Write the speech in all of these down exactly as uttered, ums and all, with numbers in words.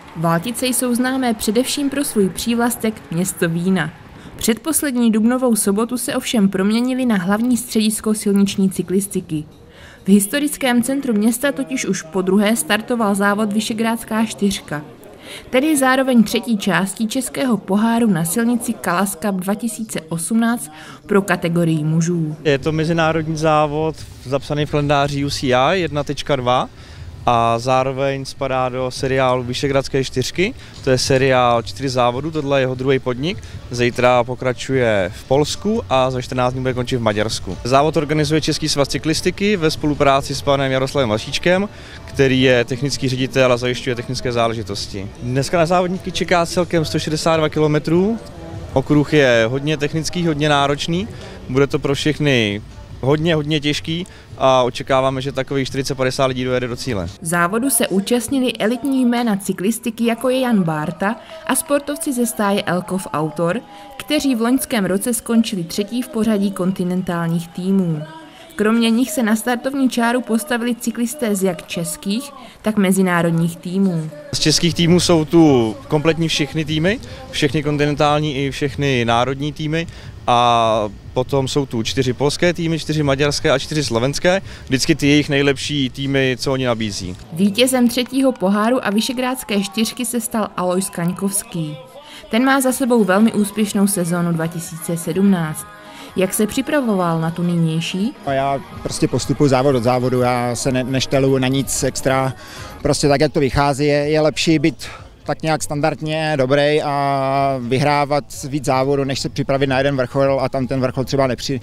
Valtice jsou známé především pro svůj přívlastek město vína. Předposlední dubnovou sobotu se ovšem proměnili na hlavní středisko silniční cyklistiky. V historickém centru města totiž už podruhé startoval závod Visegrádská čtyřka, tedy zároveň třetí částí českého poháru na silnici Kalaš Cup dva tisíce osmnáct pro kategorii mužů. Je to mezinárodní závod zapsaný v kalendáři U C I jedna tečka dva a zároveň spadá do seriálu Visegradské čtyřky. To je seriál čtyři závodů, tohle je jeho druhý podnik. Zítra pokračuje v Polsku a za čtrnáct dní bude končit v Maďarsku. Závod organizuje Český svaz cyklistiky ve spolupráci s panem Jaroslavem Vašíčkem, který je technický ředitel a zajišťuje technické záležitosti. Dneska na závodníky čeká celkem sto šedesát dva kilometrů. Okruh je hodně technický, hodně náročný. Bude to pro všechny hodně, hodně těžký a očekáváme, že takových čtyřicet padesát lidí dojede do cíle. Závodu se účastnili elitní jména cyklistiky, jako je Jan Bárta a sportovci ze stáje Elkov Autor, kteří v loňském roce skončili třetí v pořadí kontinentálních týmů. Kromě nich se na startovní čáru postavili cyklisté z jak českých, tak mezinárodních týmů. Z českých týmů jsou tu kompletní všechny týmy, všechny kontinentální i všechny národní týmy. A potom jsou tu čtyři polské týmy, čtyři maďarské a čtyři slovenské, vždycky ty jejich nejlepší týmy, co oni nabízí. Vítězem třetího poháru a Visegrádské čtyřky se stal Alojz Kaňkovský. Ten má za sebou velmi úspěšnou sezónu dva tisíce sedmnáct. Jak se připravoval na tu nynější? Já prostě postupuji závod od závodu, já se ne, neštelu na nic extra, prostě tak, jak to vychází, je, je lepší být tak nějak standardně dobrý a vyhrávat víc závodu, než se připravit na jeden vrchol a tam ten vrchol třeba nepři,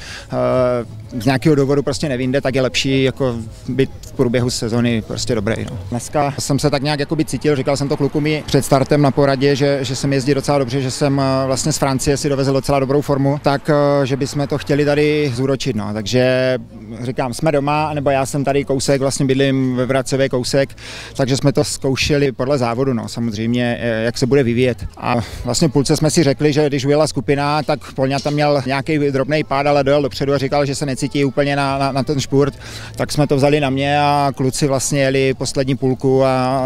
z nějakého důvodu prostě nevinde, tak je lepší jako být v průběhu sezony prostě dobrý. No. Dneska jsem se tak nějak jako by cítil, říkal jsem to klukům před startem na poradě, že, že jsem jezdí docela dobře, že jsem vlastně z Francie si dovezl docela dobrou formu, tak že bychom to chtěli tady zúročit. No. Takže říkám, jsme doma, nebo já jsem tady kousek, vlastně bydlím ve Vracově kousek, takže jsme to zkoušeli podle závodu, no, samozřejmě, jak se bude vyvíjet. A vlastně v půlce jsme si řekli, že když ujela skupina, tak Polňa tam měl nějaký drobný pád, ale dojel dopředu a říkal, že se necítí úplně na, na, na ten špurt, tak jsme to vzali na mě a kluci vlastně jeli poslední půlku a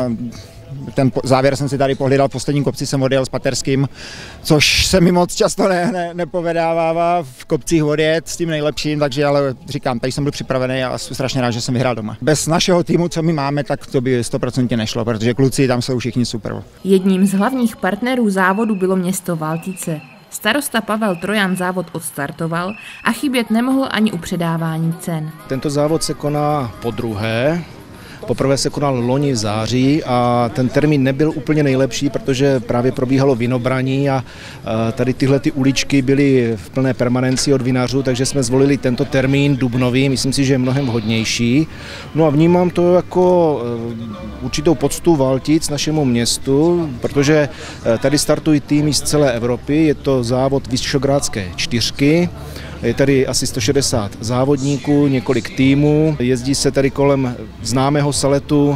ten závěr jsem si tady pohlídal, v posledním kopci jsem odjel s Paterským, což se mi moc často ne, ne, nepovedává v kopcích odjet s tím nejlepším, takže ale říkám, tady jsem byl připravený a jsem strašně rád, že jsem vyhrál doma. Bez našeho týmu, co my máme, tak to by sto procent nešlo, protože kluci tam jsou všichni super. Jedním z hlavních partnerů závodu bylo město Valtice. Starosta Pavel Trojan závod odstartoval a chybět nemohl ani u předávání cen. Tento závod se koná podruhé. Poprvé se konal loni v září a ten termín nebyl úplně nejlepší, protože právě probíhalo vinobraní a tady tyhle ty uličky byly v plné permanenci od vinařů, takže jsme zvolili tento termín dubnový, myslím si, že je mnohem vhodnější. No a vnímám to jako určitou poctu Valtic našemu městu, protože tady startují týmy z celé Evropy, je to závod Visegrádské čtyřky. Je tady asi sto šedesát závodníků, několik týmů, jezdí se tady kolem známého saletu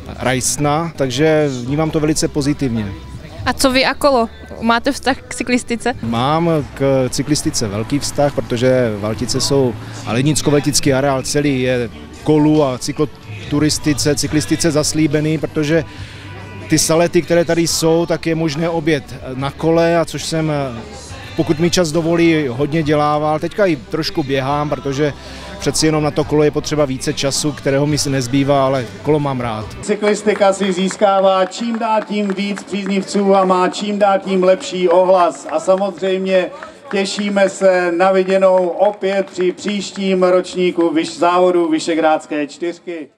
Rajsna, takže vnímám to velice pozitivně. A co vy a kolo? Máte vztah k cyklistice? Mám k cyklistice velký vztah, protože Valtice jsou, a Lednicko-Valtický areál celý je kolu a cykloturistice, cyklistice zaslíbený, protože ty salety, které tady jsou, tak je možné objet na kole, a což jsem, pokud mi čas dovolí, hodně dělával. Teďka i trošku běhám, protože přeci jenom na to kolo je potřeba více času, kterého mi se nezbývá, ale kolo mám rád. Cyklistika si získává čím dál tím víc příznivců a má čím dál tím lepší ohlas. A samozřejmě těšíme se na viděnou opět při příštím ročníku závodu Visegrádské čtyřky.